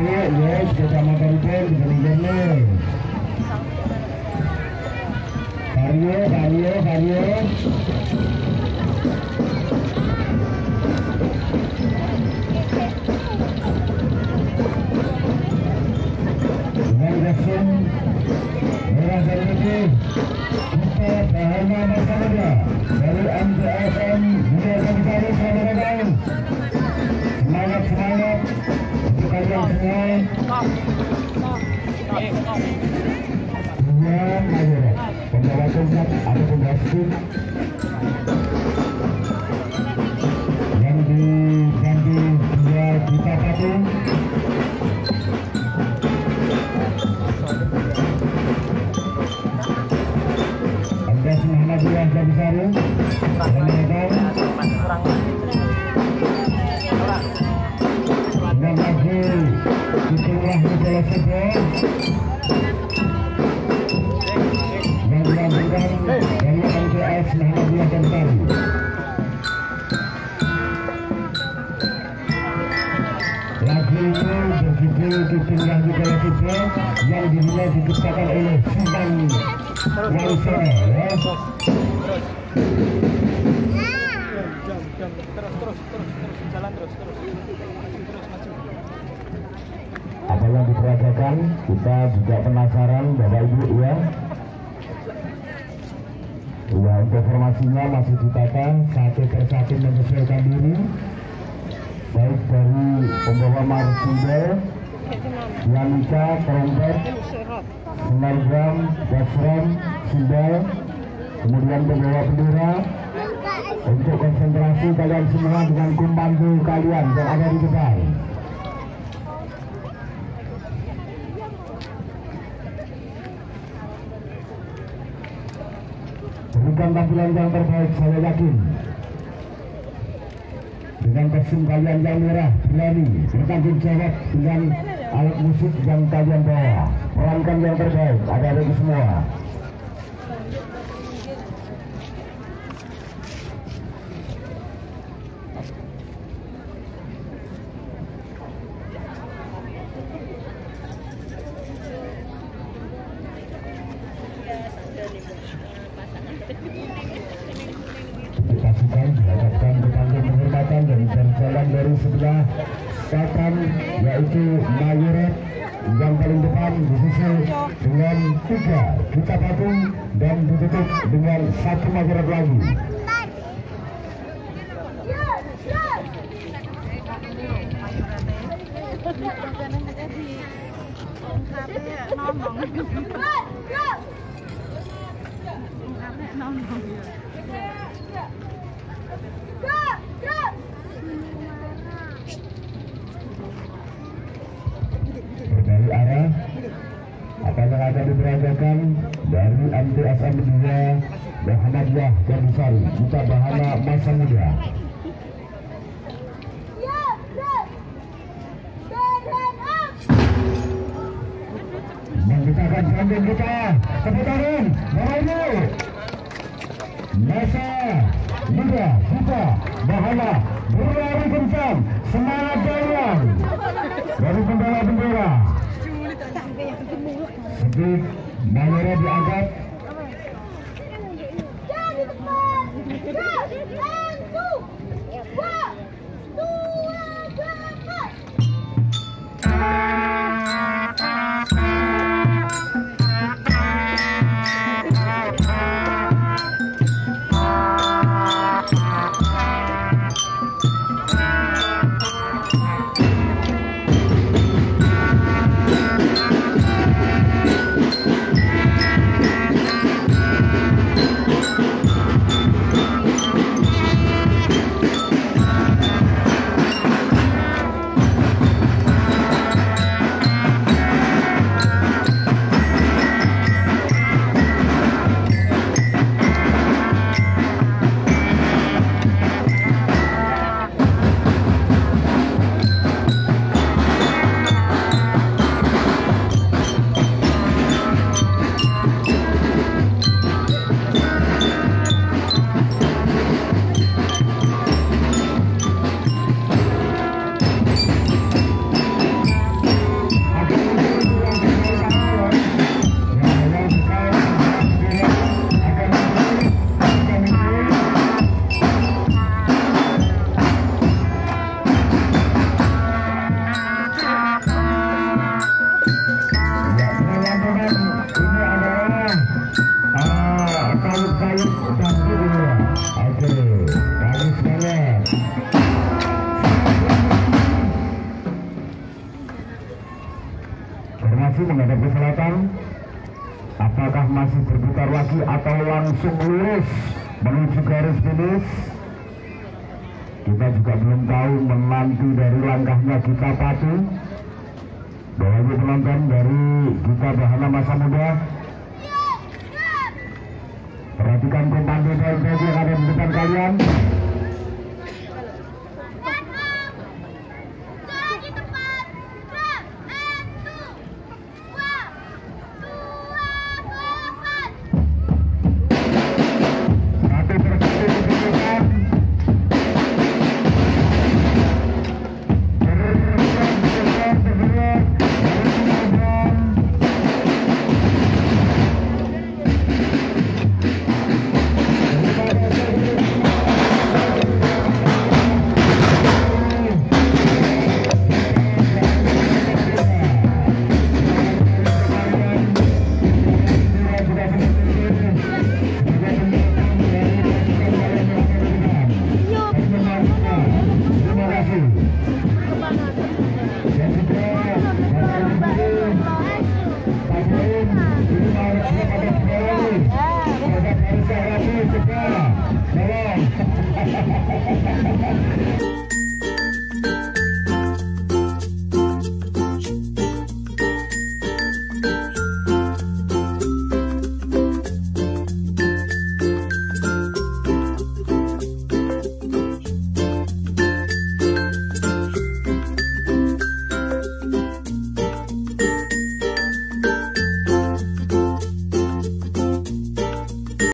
yes, kecamatan pun jernih. Karyo. Dengan resim merah dan putih, kita bahana masyarakat dari MTSM Muhammadiyah Gandusari Trenggalek. Semangat untuk kalian semua. Dua mayor pembawa tongkat atau pembawa yang diganti dua juta patung. Mts Muhammadiyah Gandusari Trenggalek dengan lagu Itulah Adalah Sebuah yang dilakukan dari Mts Muhammadiyah Gandusari. Lagu itu berjudul Itulah Adalah Sebuah yang dimulai diciptakan oleh Sultan Malaysia, ya. Apa yang diperagakan, kita juga penasaran Bapak Ibu, ya. Ya, untuk informasinya masih ditata satu persatu menyesuaikan diri, baik dari pembawa marching pianika, trompet, snare, bass, simbal, kemudian pembawa bendera. Untuk konsentrasi kalian semua dengan komando kalian yang ada di depan. Berikan tampilan yang terbaik, saya yakin. Dengan kostum kalian yang merah, berani, bertanggung jawab dengan alat musik yang kalian bawa. Perankan yang terbaik, ada semua. Pasukan dihadapkan ke panggung penghormatan dan berjalan dari sebelah selatan, yaitu mayoret yang paling depan disusul dengan 3 juta patung dan ditutup dengan 1 mayoret lagi. Berbalik arah apa yang akan diperagakan dari Mts Muhammadiyah Gandusari, kita bahana masa muda. Menggetarkan sandung kita, tepuk tangan, Bapak masa muda kita bahana berlari kencang, semangat kalian dari pembawa bendera. Sedikit bendera diangkat. maju menghadap ke selatan. Apakah masih berputar lagi atau langsung lurus menuju garis finish? Kita juga belum tahu, menanti dari langkahnya Gita Patu. Bapak Ibu penonton dari Gita Bahana Masa Muda, perhatikan komando baik-baik yang ada di depan kalian.